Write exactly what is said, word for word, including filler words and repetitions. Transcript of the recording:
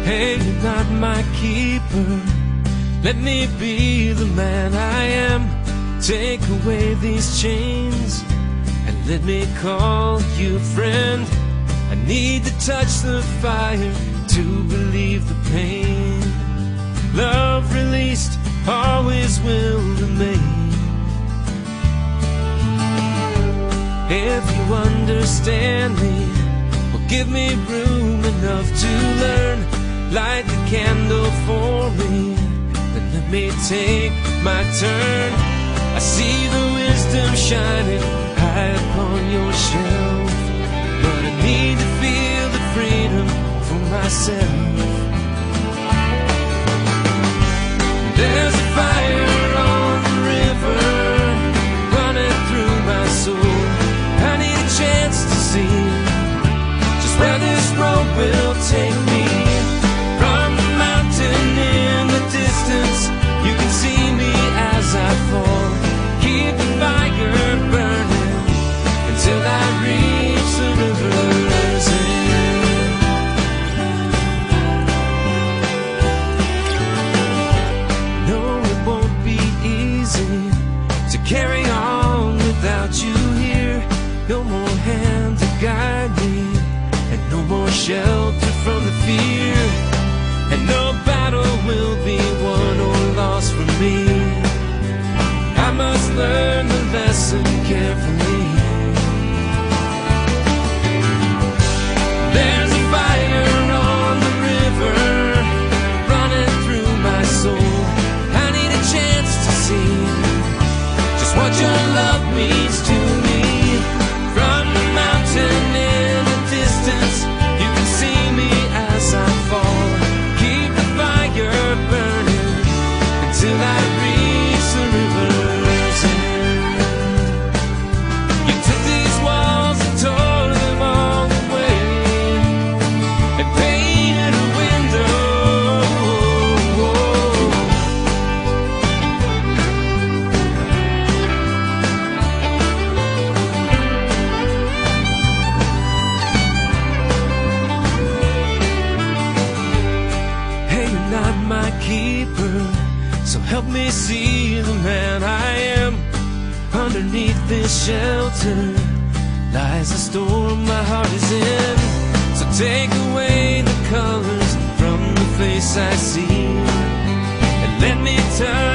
Hey, you're not my keeper. Let me be the man I am. Take away these chains and let me call you friend. I need to touch the fire to believe the pain. Love released always will remain. If you understand me, well, give me room enough to learn. Light the candle for me, then let me take my turn. I see the wisdom shining high upon your shelf, but I need to feel the freedom for myself. There's a fire on the river running through my soul. I need a chance to see just where this road will take me. From the mountain in the distance, you can see me as I fall. Keep the fire burning until I reach the river's end. No, it won't be easy to carry on without you here. No more hand to guide me, and no more shelter from the fear. And no battle will be won or lost for me. I must learn the lesson carefully. There's a fire on the river running through my soul. I need a chance to see just what your love means to me. From the mountain in the distance, you can see me as I fall. Keep the fire burning until I reach the river's end. You took these walls and tore them all away and painted a window. Hey, you're not my keeper, so help me see the man I am. Underneath this shelter lies a storm my heart is in. So take away the colors from the face I see, and let me turn